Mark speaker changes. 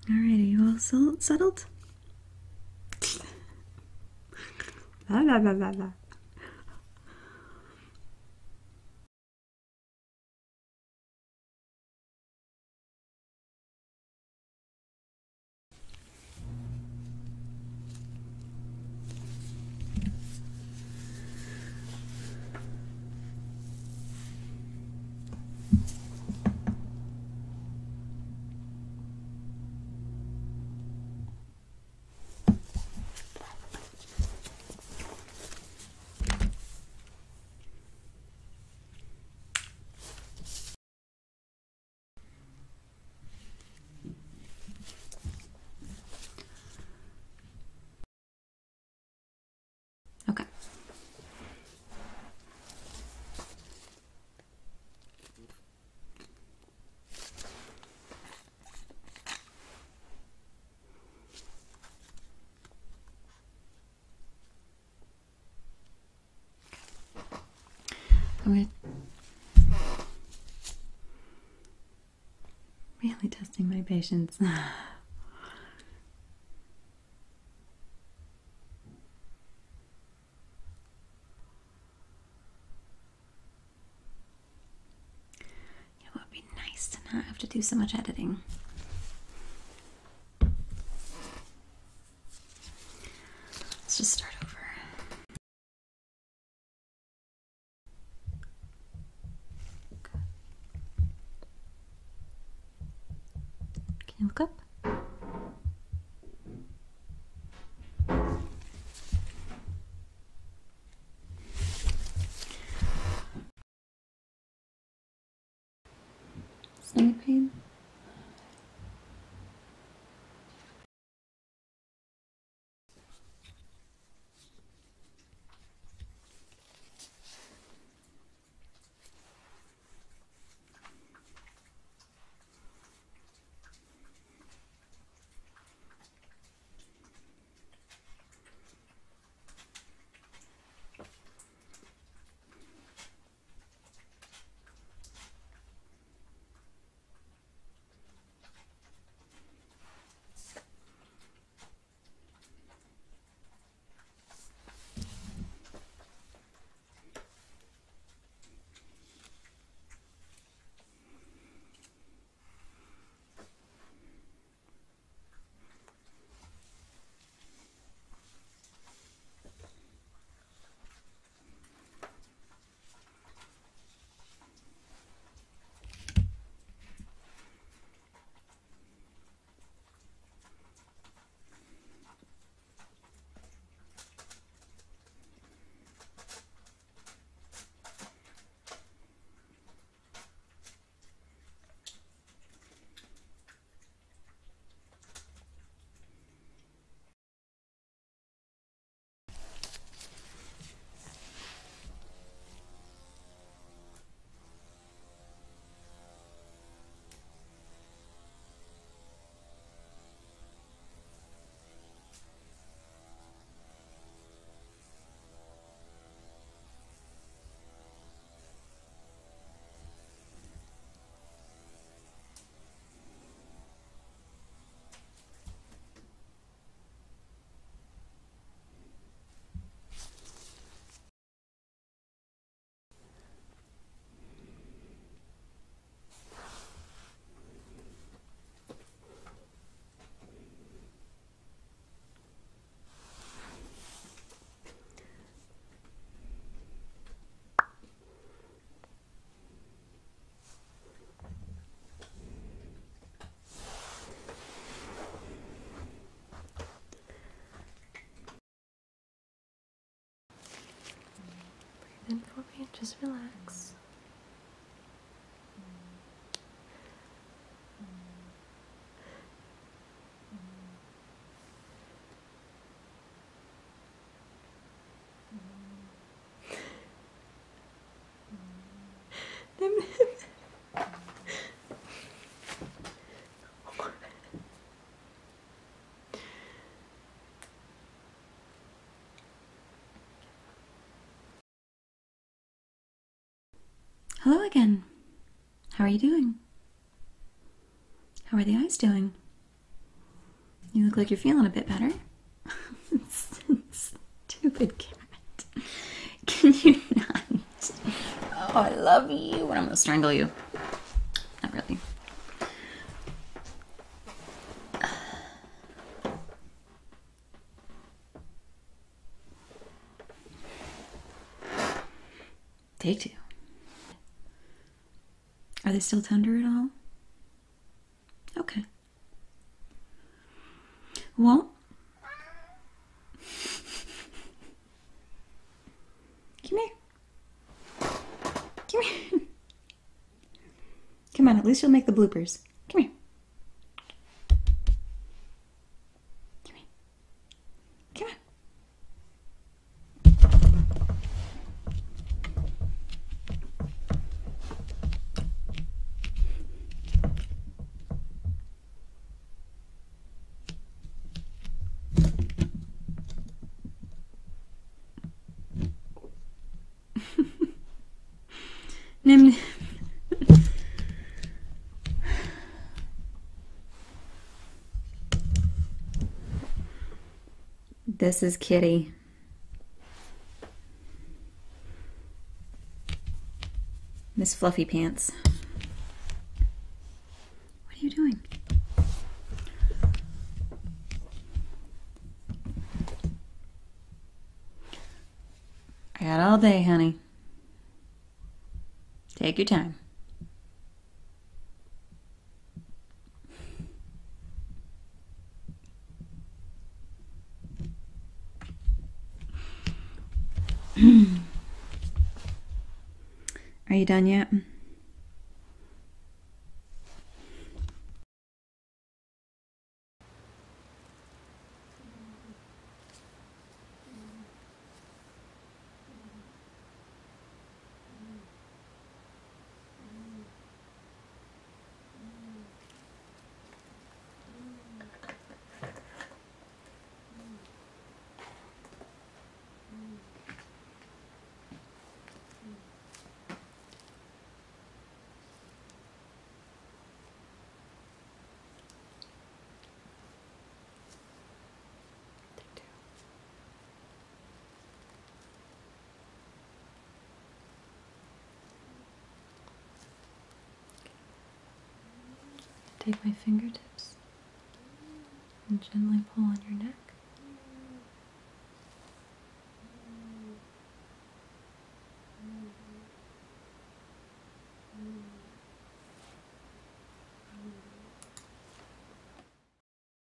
Speaker 1: Alright, are you all settled? La la la la la. Okay. I'm really testing my patience. It would be nice to not have to do so much editing. Let's just start over. Can you look up? Stomach pain? Breathe in for me, just relax. Hello again. How are you doing? How are the eyes doing? You look like you're feeling a bit better. Stupid cat. Can you not? Oh, I love you. And I'm gonna strangle you. Not really. Take two. Are they still tender at all? Okay. Well, come here. Come here. Come on, at least you'll make the bloopers. Come here. Come here. Come on. This is Kitty. Miss Fluffy Pants. What are you doing? I got all day, honey. Take your time. Are you done yet? Take my fingertips and gently pull on your neck.